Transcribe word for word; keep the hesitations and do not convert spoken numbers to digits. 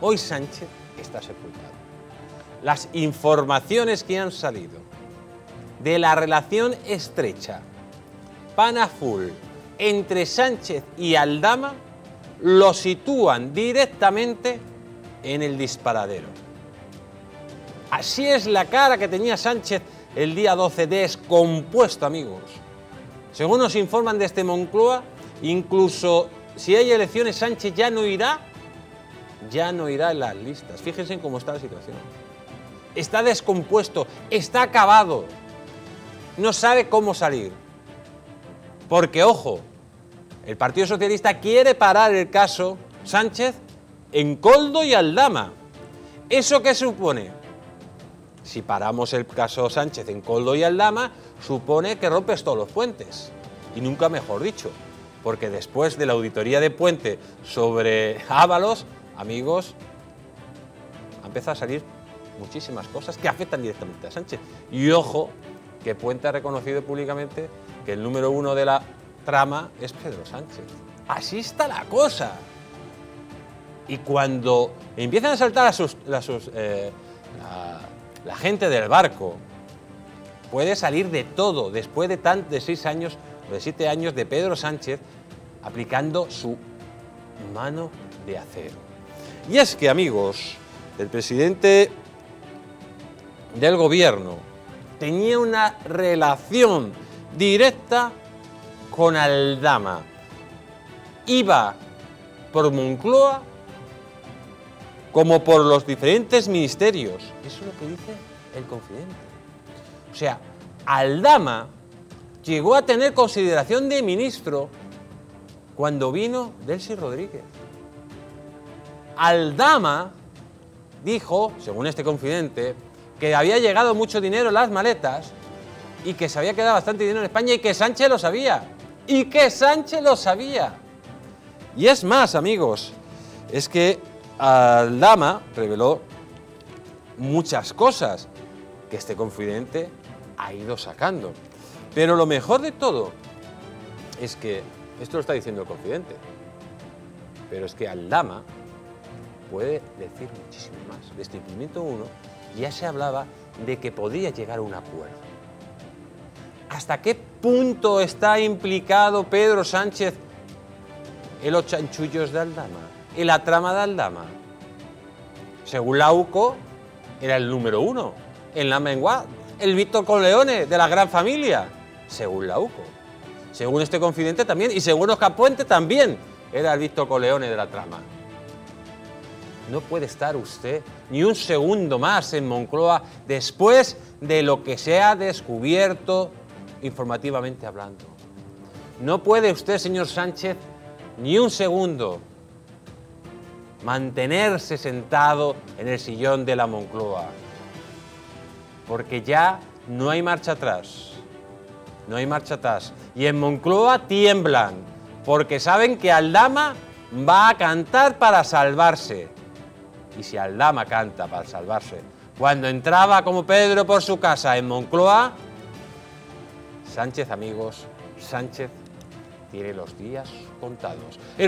Hoy Sánchez está sepultado. Las informaciones que han salido de la relación estrecha, pana full, entre Sánchez y Aldama lo sitúan directamente en el disparadero. Así es la cara que tenía Sánchez el día doce, descompuesto, amigos. Según nos informan desde Moncloa, incluso si hay elecciones, Sánchez ya no irá, ya no irá en las listas. Fíjense en cómo está la situación. Está descompuesto, está acabado, no sabe cómo salir. Porque, ojo, el Partido Socialista quiere parar el caso Sánchez en Koldo y Aldama. ¿Eso qué supone? Si paramos el caso Sánchez en Koldo y Aldama, supone que rompes todos los puentes. Y nunca mejor dicho, porque después de la auditoría de Puente sobre Ábalos, amigos, ha empezado a salir muchísimas cosas que afectan directamente a Sánchez. Y ojo, que Puente ha reconocido públicamente que el número uno de la trama es Pedro Sánchez. Así está la cosa. Y cuando empiezan a saltar a sus, a sus, eh, la, la gente del barco, puede salir de todo después de, tan, de seis años o de siete años de Pedro Sánchez aplicando su mano de acero. Y es que, amigos, el presidente del gobierno tenía una relación directa con Aldama. Iba por Moncloa como por los diferentes ministerios. Eso es lo que dice el confidente. O sea, Aldama llegó a tener consideración de ministro cuando vino Delcy Rodríguez. Aldama dijo, según este confidente, que había llegado mucho dinero en las maletas y que se había quedado bastante dinero en España y que Sánchez lo sabía. Y que Sánchez lo sabía. Y es más, amigos, es que Aldama reveló muchas cosas que este confidente ha ido sacando. Pero lo mejor de todo es que, esto lo está diciendo el confidente, pero es que Aldama puede decir muchísimo más. Desde el minuto uno ya se hablaba de que podía llegar a un acuerdo. ¿Hasta qué punto está implicado Pedro Sánchez en los chanchullos de Aldama, en la trama de Aldama? Según la U C O, era el número uno en la menguada, el Víctor Corleone de la gran familia, según la U C O. Según este confidente también, y según Oscar Puente también, era el Víctor Corleone de la trama. No puede estar usted ni un segundo más en Moncloa después de lo que se ha descubierto informativamente hablando. No puede usted, señor Sánchez, ni un segundo mantenerse sentado en el sillón de la Moncloa, porque ya no hay marcha atrás, no hay marcha atrás. Y en Moncloa tiemblan, porque saben que Aldama va a cantar para salvarse. Y si Aldama canta para salvarse, cuando entraba como Pedro por su casa en Moncloa, Sánchez, amigos, Sánchez tiene los días contados.